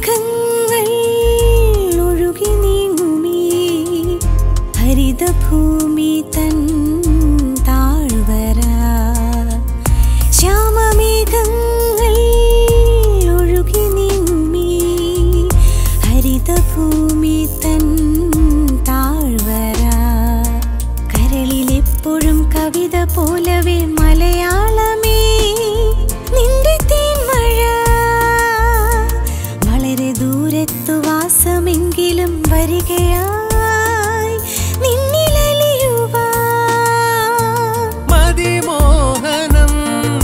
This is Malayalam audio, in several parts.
ശ്യാമമേഘങ്ങൾ ഒഴുകി നീങ്ങുമീ ഹരിതഭൂമി തൻ താഴ്വര ശ്യാമമേഘങ്ങൾ ഒഴുകി നീങ്ങുമീ ഹരിതഭൂമി തൻ താഴ്വര കരളിലെപ്പോഴും കവിത പോലവേ മലയാളമേ നിന്റെ തേന്മഴ വളരെ ദൂരത്തു വാസമെങ്കിലും വരികയായി നിന്നിലലിയുവാൻ മതിമോഹനം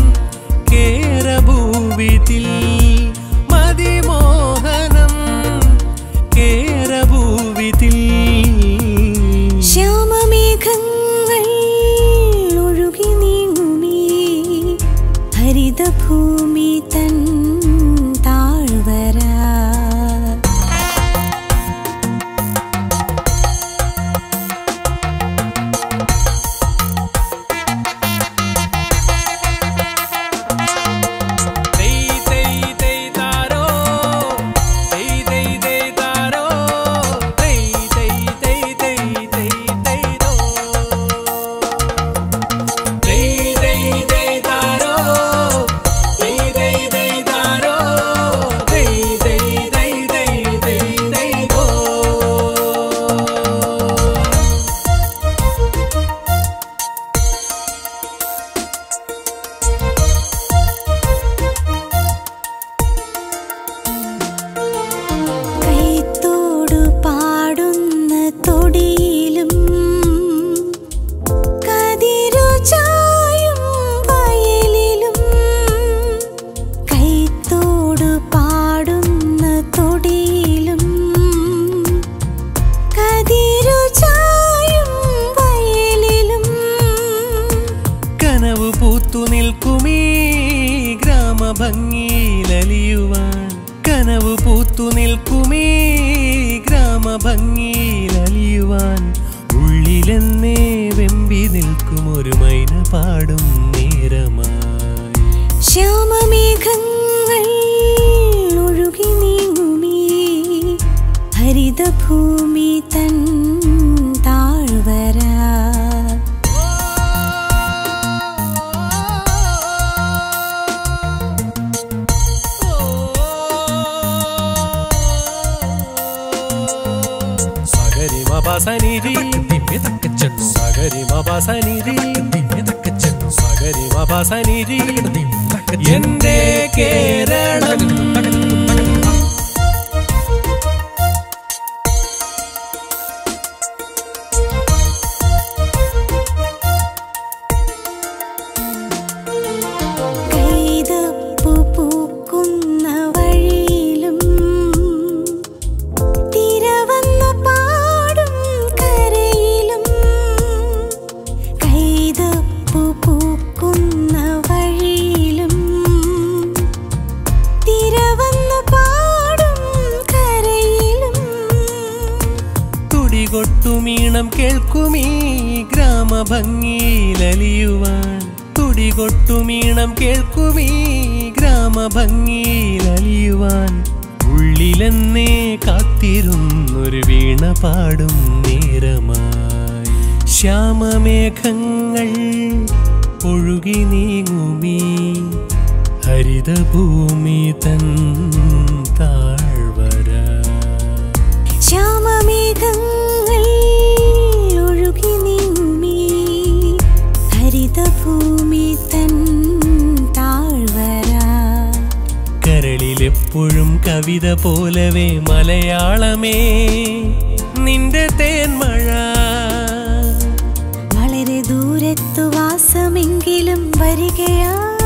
കേരഭൂവിതിൽ മതിമോഹനം കേരഭൂവിതിൽ ശ്യാമമേഘങ്ങൾ ഒഴുകി നീങ്ങുമീ ഹരിതഭൂമി തൻ താഴ്വര കനവു പൂത്തു നിൽക്കുമീ ഗ്രാമഭംഗിയിലലിയുവാൻ ഉള്ളിലെന്നേ വെമ്പി നിൽക്കുമൊരു മൈന പാടും നേരമായി ശ്യാമമേഘങ്ങൾ ഒഴുകി നീങ്ങുമീ ഹരിതഭൂമി തൻ താഴ്വര Saniри, sagari maba saniri, sagari maba saniri, yende Keralam. തുടികൊട്ടുമീണം കേൾക്കുമീ ഗ്രാമഭംഗിയിലലിയുവാൻ തുടികൊട്ടുമീണം കേൾക്കുമീ ഗ്രാമഭംഗിയിലലിയുവാൻ ഉള്ളിലെന്നേ കാത്തിരുന്നൊരു വീണ പാടും നേരമായി ശ്യാമമേഘങ്ങൾ ഒഴുകി നീങ്ങുമീ ഹരിതഭൂമി തൻ താഴ്വര ശ്യാമമേഘങ്ങൾ ഒഴുകി നീങ്ങുമീ ഹരിതഭൂമി തൻ താഴ്വര കരളിലെപ്പോഴും കവിത പോലവേ മലയാളമേ നിന്റെ തേന്മഴ വളരെ ദൂരത്തു വാസമെങ്കിലും വരികയാ